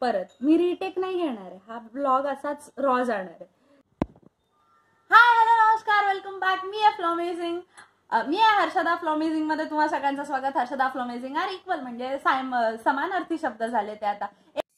परत मी रिटेक नाही घेणार आहे, हा ब्लॉग असाच रॉ जाणार आहे. हाय हॅलो नमस्कार, वेलकम बॅक. मी आहे फ्लोमेझिंग. मी आहे हर्षदा. फ्लोमेझिंग मध्ये तुम्हा सगळ्यांचं स्वागत. हर्षदा फ्लोमेझिंग आर इक्वल म्हणजे समानार्थी शब्द झाले ते आता.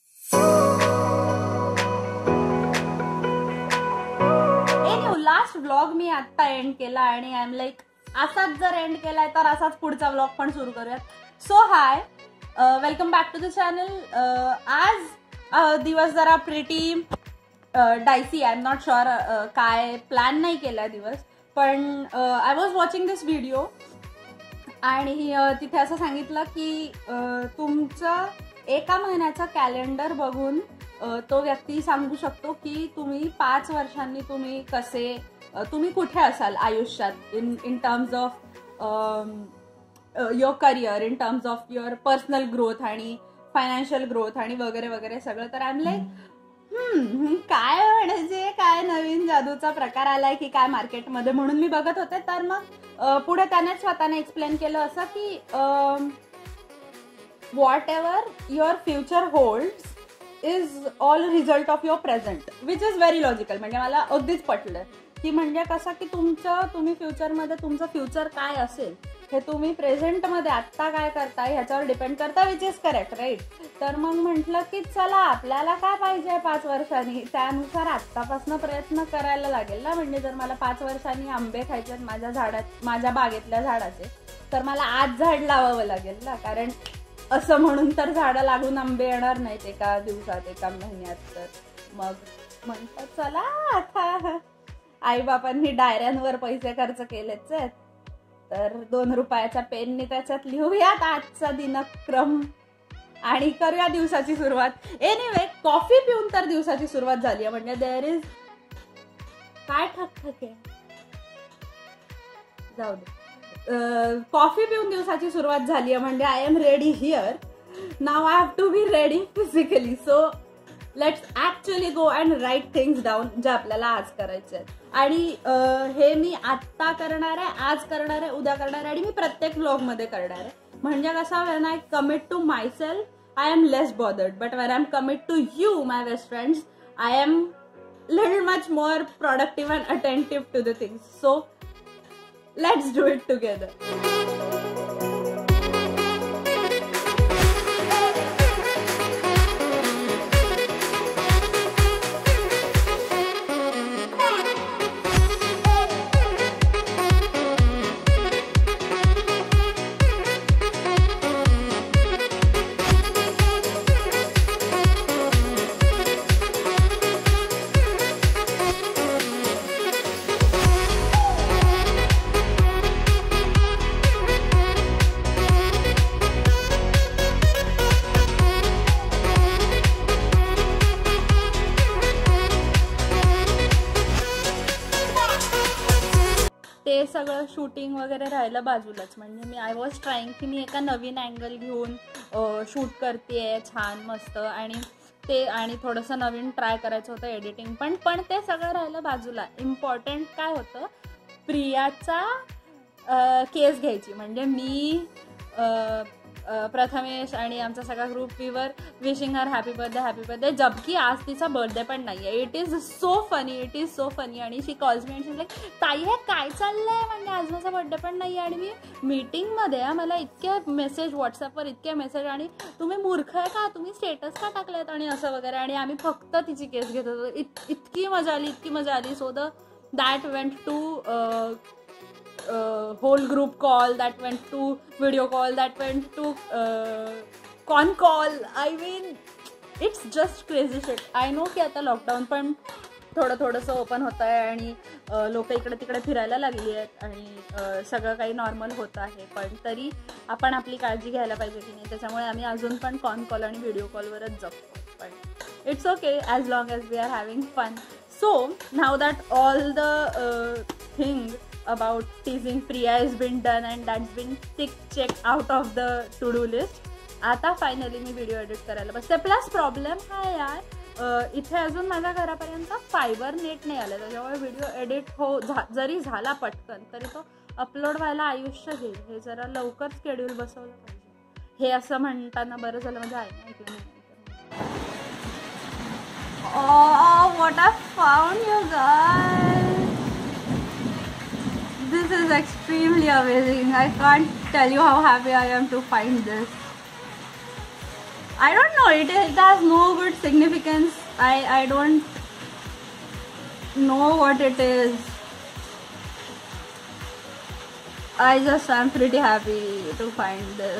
लास्ट व्लॉग मी आता एंड केला आणि आय एम लाईक असाच जर एंड केलाय तर असाच पुढचा व्लॉग पण सुरू करूयात. So hi, welcome back to the channel. आज दिवस जरा pretty dicey. I am not sure काय प्लॅन नाही केला दिवस, पण I was watching this video आणि तिथे असं सांगितलं की तुमचं एका महिन्याचं कॅलेंडर बघून तो व्यक्ती सांगू शकतो की तुम्ही 5 वर्षांनी तुम्ही कुठे असाल आयुष्यात in terms of your career, in terms of your personal growth आणि फायनान्शियल ग्रोथ आणि वगैरे वगैरे सगळं. तर आय एम लाईक काय म्हणजे काय नवीन जादूचा प्रकार आलाय की काय मार्केटमध्ये, म्हणून मी बघत होते. तर मग पुढे त्याने स्वतःने एक्सप्लेन केलं असं की whatever your future holds is all result of your present, which is very logical. म्हणजे मला अगदीच पटलं की म्हणजे कसं की तुम्ही फ्युचरमध्ये तुमचं फ्युचर काय असेल हे तुम्ही प्रेझेंटमध्ये आत्ता काय करताय ह्याच्यावर डिपेंड करता, विच इज करेक्ट, राईट. तर मग म्हटलं की चला आपल्याला काय पाहिजे 5 वर्षांनी, त्यानुसार आत्तापासून प्रयत्न करायला लागेल ना. म्हणजे जर मला 5 वर्षांनी आंबे खायचे माझ्या बागेतल्या झाडाचे, तर मला आज झाड लावावं लागेल ना, कारण असं म्हणून तर झाडं लागून आंबे येणार नाहीत एका दिवसात, एका महिन्यात. तर मग म्हणतात चला आता आईबापांनी डायऱ्यांवर पैसे खर्च केलेच आहेत, तर 2 रुपयाच्या पेननी त्याच्यात लिहूयात आजचा दिनक्रम आणि करूया दिवसाची सुरुवात. एनिवे, कॉफी पिऊन तर दिवसाची सुरुवात झाली आहे. म्हणजे देअर इज काय ठकठक आहे, जाऊ दे. कॉफी पिऊन दिवसाची सुरुवात झाली आहे म्हणजे I am ready here. Now I have to be ready physically. So let's actually go and write things down जे आपल्याला आज करायचे आहेत. आणि हे मी आत्ता करणार आहे, आज करणार आहे, उद्या करणार आहे आणि मी प्रत्येक व्लॉग मध्ये करणार आहे. म्हणजे कसं, when I commit to myself I am less bothered, but when I am commit to you my best friends I am little much more productive and attentive to the things. So let's do it together. ते सगळं shooting वगैरे राहिलं बाजूलाच. म्हणजे मी I was trying की मी एका नवीन angle घेऊन shoot करतेय छान मस्त, आणि थोडंसं नवीन ट्राय करायचं होतं एडिटिंग पण ते सगळं राहिलं बाजूला. इम्पॉर्टंट काय होतं, प्रियाचा केस घ्यायची. म्हणजे मी प्रथमेश आणि आमचा सगळा group we were wishing her happy birthday जबकी आज तिचा बर्थडे पण नाहीये. इट इज सो फनी आणि शी कॉल्स मी आणि लाईक ताई हे काय चाललंय, म्हणजे आज माझा बर्थडे पण नाहीये. आणि मी मीटिंगमध्ये मला इतके मेसेज व्हॉट्सअपवर इतके मेसेज, आणि तुम्ही मूर्ख आहे का, तुम्ही स्टेटस का टाकलेत आणि असं वगैरे, आणि आम्ही फक्त तिची केस घेत होतो. इतकी मजा आली. So that went to whole group call, that went to video call, that went to con call. I mean it's just crazy shit. I know की आता लॉकडाऊन पण थोडंसं ओपन होत आहे आणि लोक इकडे तिकडे फिरायला लागली आहेत आणि सगळं काही नॉर्मल होत आहे, पण तरी आपण आपली काळजी घ्यायला पाहिजे की नाही. त्याच्यामुळे आम्ही अजून पण कॉन कॉल आणि व्हिडिओ कॉलवरच जगतो, पण it's okay as long as we are having fun. So now that all the thing about teasing Priya has been done and that's been checked out of the to do list. आता finally मी video edit करायला बसते. Plus problem हा यार, इथे अजून माझ्या घरापर्यंत फायबर नेट नाही आलं, त्याच्यामुळे व्हिडिओ एडिट जरी झाला पटकन तरी तो अपलोड व्हायला आयुष्य घेईल. हे जरा लवकर शेड्यूल बसवलं पाहिजे. हे असं म्हणताना बरं झालं म्हणजे ऐकलं नाही. what I found, you guys. This is extremely amazing. I can't tell you how happy I am to find this. I don't know, it has no good significance. I don't know what it is. I just am pretty happy to find this.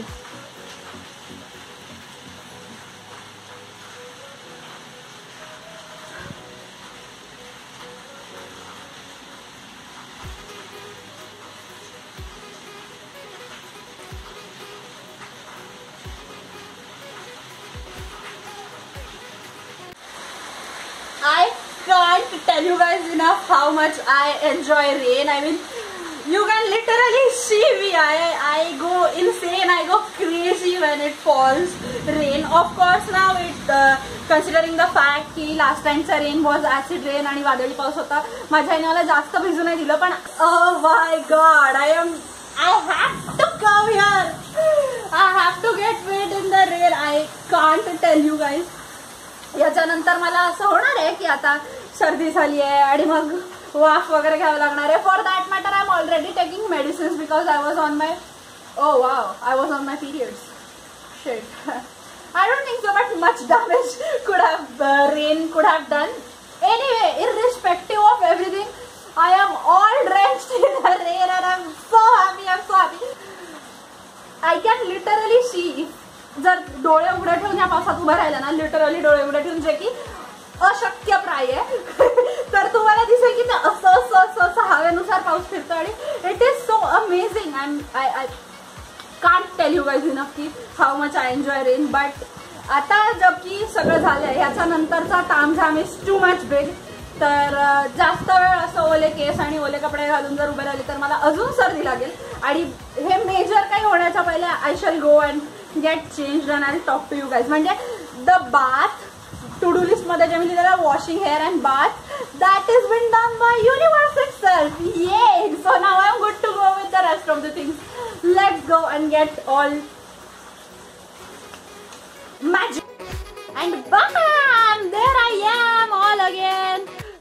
I can't tell you guys enough how much I enjoy rain. I mean, you can literally see me. I go insane. I go crazy when it falls rain. Of course, now considering the fact कि last time's rain was acid rain आणि वादळी पाऊस होता, माझ्या आईने मला जास्त भिजू नाही दिलं. पण oh my god, I have to come here. I have to get wet in the rain. I can't tell you guys. याच्यानंतर मला असं होणार आहे की आता सर्दी झाली आहे आणि मग वाफ वगैरे घ्यावं लागणार आहे. For that matter I am already taking medicines because I was on my periods. Shit. I don't think so, but much damage rain could have done. Anyway, irrespective of everything, I am all drenched in the rain and I'm so happy. I can literally see, जर डोळे उघडे ठेवून या पावसात उभं राहिलं ना, literally डोळे उघडे ठेवून, जे की अशक्य प्राय आहे, तर तुम्हाला दिसेल की ते असं हवेनुसार पाऊस फिरतो आणि it is so amazing. I can't tell you guys enough की how much I enjoy rain. But आता जबकि सगळं झालंय, ह्याच्या नंतरचा तामझाम इज टू मच बिग. तर जास्त वेळ असं ओले केस आणि ओले कपडे घालून जर उभे राहिले तर मला अजून सर्दी लागेल. आणि हे मेजर काही होण्याच्या पहिले I shall go and get changed and I talk to you guys. म्हणजे the bath to do list मध्ये जे मी लिहिलेलं washing hair and bath, that is been done by universe itself. Yeah so now I am good to go with the rest of the things. Let's go and get all magic and bam, there I am all again.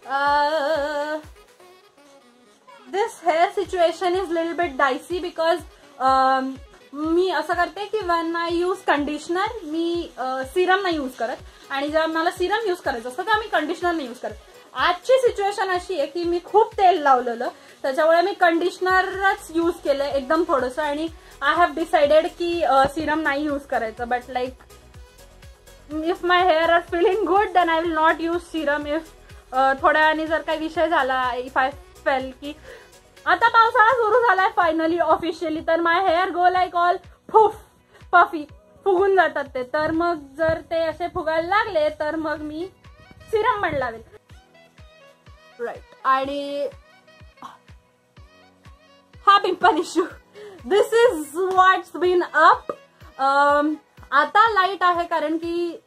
This hair situation is little bit dicey because मी असं करते की when I use conditioner मी serum नाही use करत आणि जेव्हा मला सिरम यूज करायचं असतं तेव्हा मी कंडिशनर नाही यूज करत. आजची सिच्युएशन अशी आहे की मी खूप तेल लावलेलं, त्याच्यामुळे मी कंडिशनरच यूज केलं एकदम थोडंसं आणि आय हॅव डिसाइडेड की सिरम नाही यूज करायचं. But like if my hair are feeling good then I will not use serum. if थोड्या वेळाने जर काही विषय झाला, if I felt की आता पावसाळा सुरू झालाय फायनली ऑफिशियली, तर my hair go like all puffy फुगून जातात ते, तर मग जर ते असे फुगायला लागले तर मग मी सिरम पण लावेल. राईट. आणि हा pimple issue, this is what's been up. आता लाईट आहे कारण की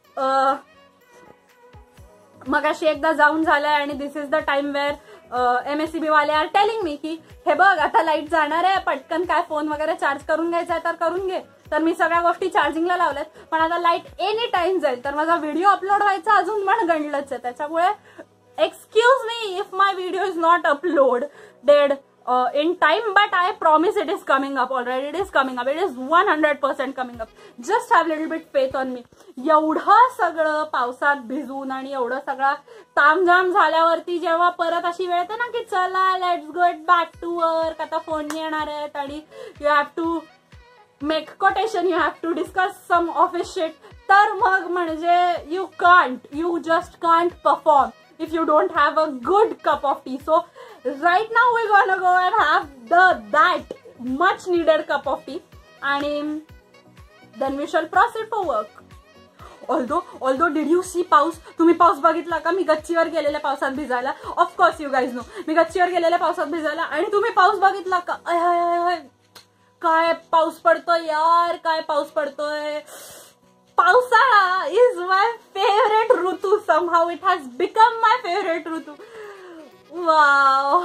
मगाशी एकदा जाऊन झालंय आणि this is the time where MSCB वाले आर टेलिंग मी की हे बघ आता लाईट जाणार आहे, पटकन काय फोन वगैरे चार्ज करून घ्यायचा तर करून घे. तर मी सगळ्या गोष्टी चार्जिंगला लावल्यात, पण आता लाईट एनी टाइम जाईल तर माझा व्हिडिओ अपलोड व्हायचा अजून पण गणलंच आहे. त्याच्यामुळे excuse me if my video is not uploaded in time, but I promise it is coming up already. It is coming up. It is 100% coming up. Just have little bit faith on me. एवढं सगळं पावसात भिजून आणि एवढं सगळं तामझाम झाल्यावरती जेव्हा परत अशी वेळ येते ना की चला let's get back to work, आता फोन येणार आहेत आणि you have to make quotation, you have to discuss some office shit, तर मग म्हणजे you just can't perform if you don't have a good cup of tea. So right now we're gonna go and have that much needed cup of tea and then we shall proceed for work. Although did you see पाऊस? तुम्ही पाऊस बघितला का? मी गच्चीवर गेलेल्या पावसात भिजायला. Of course you guys know मी गच्चीवर गेलेल्या पावसात भिजायला. आणि तुम्ही पाऊस बघितला का? काय पाऊस पडतोय यार, काय पाऊस पडतोय. पावसाळा is my favorite ऋतू. Somehow it has become my favorite ऋतू. Wow.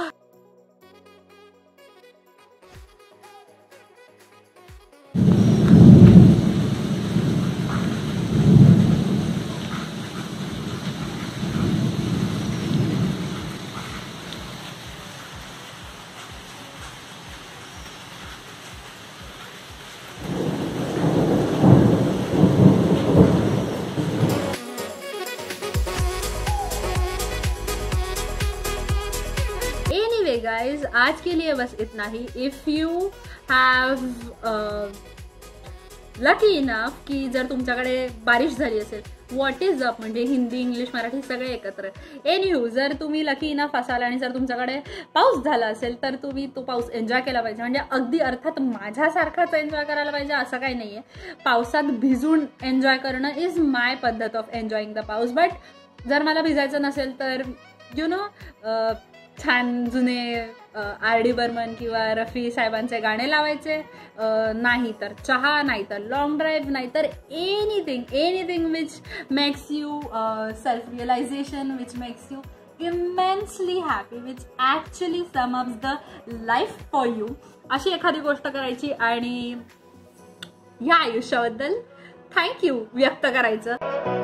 गाइज, आज के लिए बस इतना ही. If you have lucky enough की जर तुमच्याकडे बारिश झाली असेल, व्हॉट इज अप, म्हणजे हिंदी इंग्लिश मराठी सगळे एकत्र. एनीहू, जर तुम्ही लकी इनफ असाल आणि जर तुमच्याकडे पाऊस झाला असेल तर तुम्ही तो पाऊस एन्जॉय केला पाहिजे. म्हणजे अगदी अर्थात माझ्यासारखाच एन्जॉय करायला पाहिजे असं काही नाहीये. पावसात भिजून एन्जॉय करणं इज माय पद्धत ऑफ एन्जॉईंग द पाऊस. बट जर मला भिजायचं नसेल तर यु नो छान जुने RD बर्मन किंवा रफी साहेबांचे गाणे लावायचे, नाही तर चहा, नाही तर लॉंग ड्राईव्ह, नाही तर anything which makes you self realization, which makes you immensely happy, which actually sum ups the life for you. अशी एखादी गोष्ट करायची आणि या आयुष्याबद्दल थँक्यू व्यक्त करायचं.